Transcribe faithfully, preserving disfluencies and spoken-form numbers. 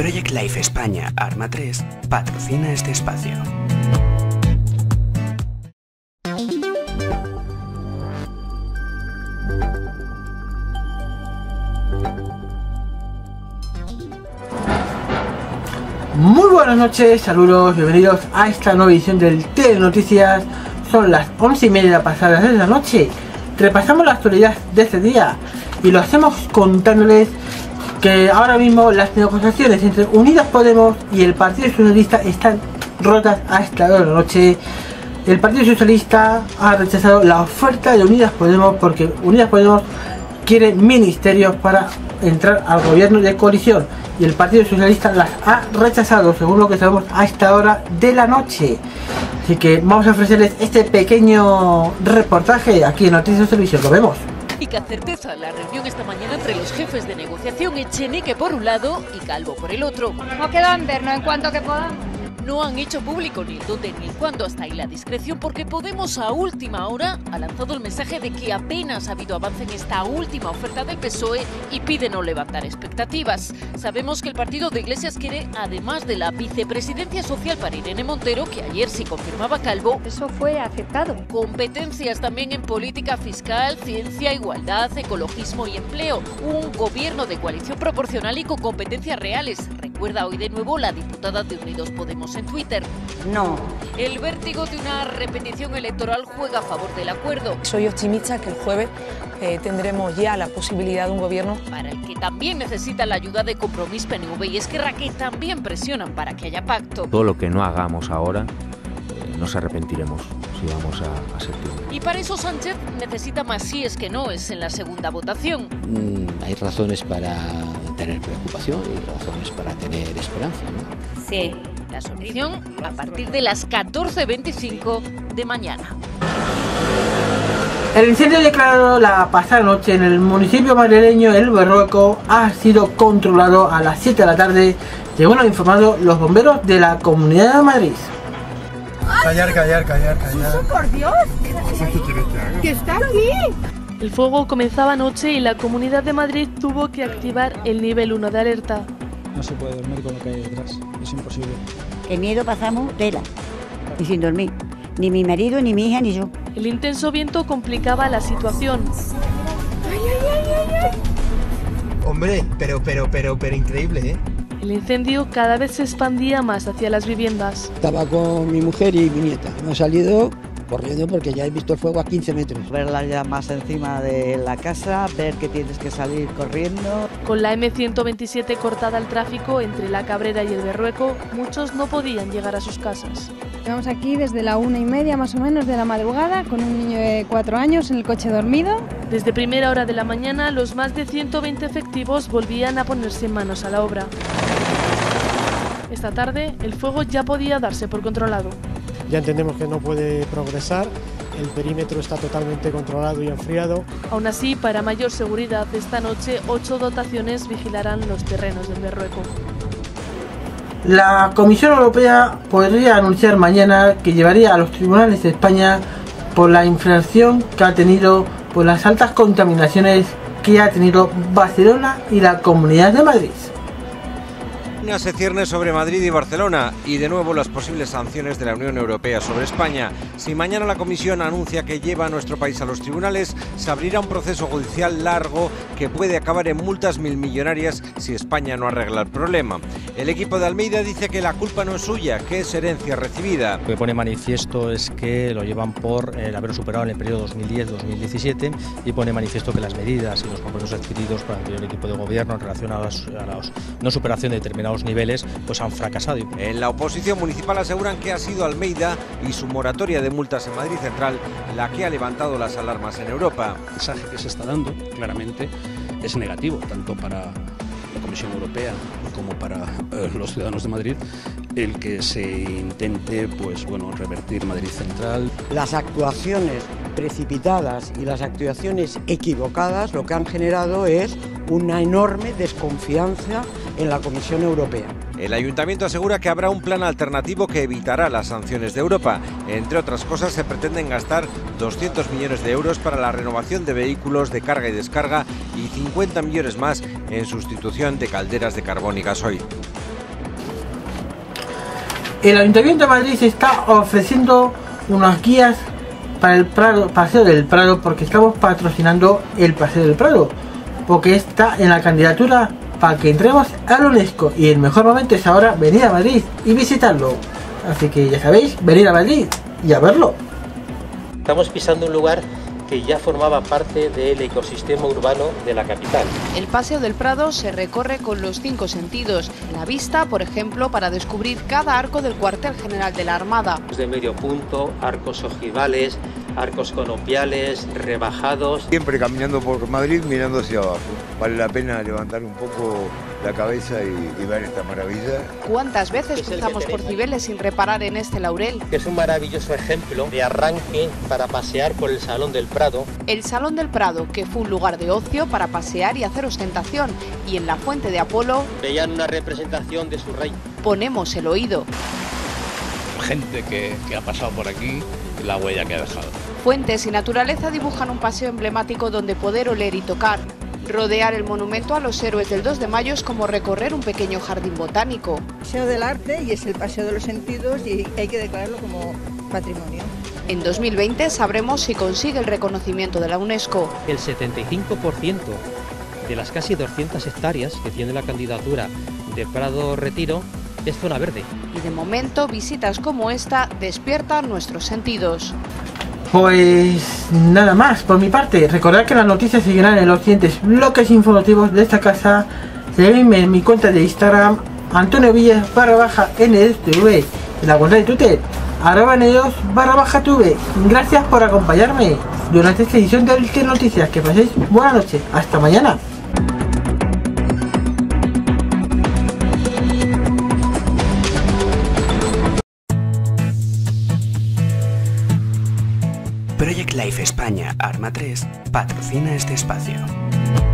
Project Life España Arma tres patrocina este espacio. Muy buenas noches, saludos, bienvenidos a esta nueva edición del Telenoticias. Son las once y media pasadas de la noche. Repasamos la actualidad de este día y lo hacemos contándoles que ahora mismo las negociaciones entre Unidas Podemos y el Partido Socialista están rotas a esta hora de la noche. El Partido Socialista ha rechazado la oferta de Unidas Podemos porque Unidas Podemos quiere ministerios para entrar al gobierno de coalición y el Partido Socialista las ha rechazado, según lo que sabemos a esta hora de la noche. Así que vamos a ofrecerles este pequeño reportaje aquí en Noticias Televisión. Lo vemos. Y con certeza la reunión esta mañana entre los jefes de negociación Echenique por un lado y Calvo por el otro. No queda en vernos en cuanto que podamos. No han hecho público ni el dónde ni el cuándo, hasta ahí la discreción, porque Podemos a última hora ha lanzado el mensaje de que apenas ha habido avance en esta última oferta del P S O E y pide no levantar expectativas. Sabemos que el partido de Iglesias quiere, además de la vicepresidencia social para Irene Montero, que ayer sí confirmaba Calvo, eso fue aceptado. Competencias también en política fiscal, ciencia, igualdad, ecologismo y empleo. Un gobierno de coalición proporcional y con competencias reales. Recuerda hoy de nuevo la diputada de Unidos Podemos en Twitter. No. El vértigo de una repetición electoral juega a favor del acuerdo. Soy optimista que el jueves eh, tendremos ya la posibilidad de un gobierno para el que también necesita la ayuda de Compromís, P N V y Esquerra, que también presionan para que haya pacto. Todo lo que no hagamos ahora eh, nos arrepentiremos si vamos a, a septiembre. Y para eso Sánchez necesita más síes que noes en la segunda votación. Mm, hay razones para tener preocupación y razones para tener esperanza, ¿no? Sí. La solución a partir de las catorce veinticinco de mañana. El incendio declarado la pasada noche en el municipio madrileño El Berrueco ha sido controlado a las siete de la tarde, según han informado los bomberos de la Comunidad de Madrid. Callar, callar, callar, callar. ¡Por Dios! ¡Que está aquí! El fuego comenzaba anoche y la Comunidad de Madrid tuvo que activar el nivel uno de alerta. No se puede dormir con lo que hay detrás, es imposible. El miedo pasamos tela y sin dormir, ni mi marido, ni mi hija, ni yo. El intenso viento complicaba la situación. ¡Ay, ay, ay, ay, ay! Hombre, pero, pero, pero, pero increíble, ¿eh? El incendio cada vez se expandía más hacia las viviendas. Estaba con mi mujer y mi nieta. Hemos salido corriendo porque ya he visto el fuego a quince metros. Ver las llamas encima de la casa, ver que tienes que salir corriendo. Con la eme ciento veintisiete cortada al tráfico entre La Cabrera y El Berrueco, muchos no podían llegar a sus casas. Estamos aquí desde la una y media más o menos de la madrugada con un niño de cuatro años en el coche dormido. Desde primera hora de la mañana, los más de ciento veinte efectivos volvían a ponerse manos a la obra. Esta tarde, el fuego ya podía darse por controlado. Ya entendemos que no puede progresar, el perímetro está totalmente controlado y enfriado. Aún así, para mayor seguridad, esta noche ocho dotaciones vigilarán los terrenos del Berrueco. La Comisión Europea podría anunciar mañana que llevaría a los tribunales de España por la infracción que ha tenido por las altas contaminaciones que ha tenido Barcelona y la Comunidad de Madrid. Se cierne sobre Madrid y Barcelona y de nuevo las posibles sanciones de la Unión Europea sobre España. Si mañana la Comisión anuncia que lleva a nuestro país a los tribunales, se abrirá un proceso judicial largo que puede acabar en multas milmillonarias si España no arregla el problema. El equipo de Almeida dice que la culpa no es suya, que es herencia recibida. Lo que pone manifiesto es que lo llevan por el haber superado en el periodo dos mil diez dos mil diecisiete y pone manifiesto que las medidas y los compromisos adquiridos por el anterior equipo de gobierno en relación a la no superación de determinados niveles pues han fracasado. En la oposición municipal aseguran que ha sido Almeida y su moratoria de multas en Madrid Central la que ha levantado las alarmas en Europa. El mensaje que se está dando claramente es negativo, tanto para la Comisión Europea como para eh, los ciudadanos de Madrid, el que se intente pues bueno revertir Madrid Central. Las actuaciones precipitadas y las actuaciones equivocadas lo que han generado es una enorme desconfianza en la Comisión Europea. El Ayuntamiento asegura que habrá un plan alternativo que evitará las sanciones de Europa. Entre otras cosas, se pretenden gastar doscientos millones de euros para la renovación de vehículos de carga y descarga y cincuenta millones más en sustitución de calderas de carbón y gasoil. El Ayuntamiento de Madrid está ofreciendo unas guías para el Prado, Paseo del Prado, porque estamos patrocinando el Paseo del Prado, porque está en la candidatura para que entremos a la UNESCO, y el mejor momento es ahora venir a Madrid y visitarlo. Así que ya sabéis, venir a Madrid y a verlo. Estamos pisando un lugar que ya formaba parte del ecosistema urbano de la capital. El Paseo del Prado se recorre con los cinco sentidos. La vista, por ejemplo, para descubrir cada arco del cuartel general de la Armada. De medio punto, arcos ojivales, arcos conopiales, rebajados. Siempre caminando por Madrid mirando hacia abajo. Vale la pena levantar un poco la cabeza y, y ver esta maravilla. ¿Cuántas veces cruzamos por Cibeles sin reparar en este laurel? Que es un maravilloso ejemplo de arranque para pasear por el Salón del Prado. El Salón del Prado, que fue un lugar de ocio para pasear y hacer ostentación, y en la Fuente de Apolo veían una representación de su rey. Ponemos el oído. Gente que, que ha pasado por aquí, la huella que ha dejado. Fuentes y naturaleza dibujan un paseo emblemático donde poder oler y tocar. Rodear el monumento a los héroes del dos de mayo es como recorrer un pequeño jardín botánico. Paseo del arte y es el paseo de los sentidos y hay que declararlo como patrimonio. En dos mil veinte sabremos si consigue el reconocimiento de la UNESCO. El setenta y cinco por ciento de las casi doscientas hectáreas que tiene la candidatura de Prado Retiro es zona verde. Y de momento visitas como esta despiertan nuestros sentidos. Pues nada más por mi parte. Recordad que las noticias seguirán en los siguientes bloques informativos de esta casa. Seguidme en mi cuenta de Instagram, Antonio Villas barra baja N dos T V, en la cuenta de Twitter, arroba N dos barra baja T V. Gracias por acompañarme durante esta edición del T Noticias. Que paséis buena noche. Hasta mañana. Project Life España Arma tres patrocina este espacio.